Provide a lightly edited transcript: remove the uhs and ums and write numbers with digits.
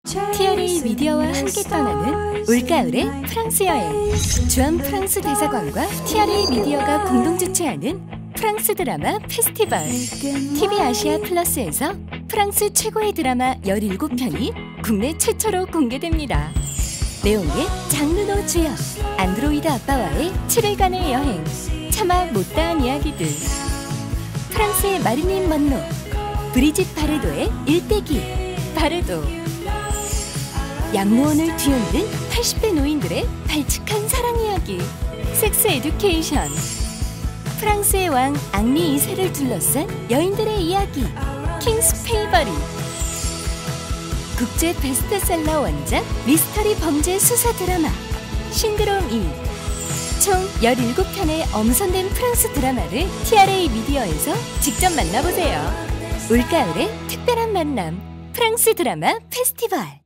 TRA 미디어와 함께 떠나는 올가을의 프랑스 여행. 주한 프랑스 대사관과 TRA 미디어가 공동 주최하는 프랑스 드라마 페스티벌. TV 아시아 플러스에서 프랑스 최고의 드라마 17편이 국내 최초로 공개됩니다. 레옹의 장르노 주연, 안드로이드 아빠와의 7일간의 여행, 차마 못다한 이야기들. 프랑스의 마릴린 먼로, 브리짓 바르도의 일대기, 바르도. 양로원을 뒤흔든 80대 노인들의 발칙한 사랑 이야기, 섹스 에듀케이션. 프랑스의 왕 앙리 2세를 둘러싼 여인들의 이야기, 킹스 페이버리. 국제 베스트셀러 원작 미스터리 범죄 수사 드라마 신드롬 2. 총 17편의 엄선된 프랑스 드라마를 TRA 미디어에서 직접 만나보세요. 올가을의 특별한 만남, 프랑스 드라마 페스티벌.